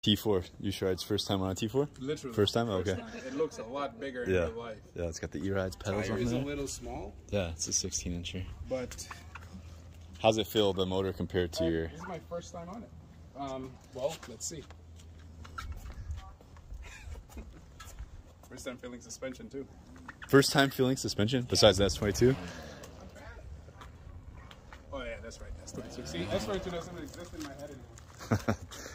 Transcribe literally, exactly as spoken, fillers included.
T four. You sure it's first time on a T four? Literally. First time? First Okay. time. It looks a lot bigger in Yeah. real life. Yeah, it's got the E-Rides pedals Tire on is there. a little small. Yeah, it's a sixteen incher. But how's it feel, the motor, compared to uh, your... this is my first time on it. Um, well, let's see. First time feeling suspension too. First time feeling suspension, besides the S twenty-two? Oh yeah, that's right. S twenty-two. See, S twenty-two doesn't exist in my head anymore.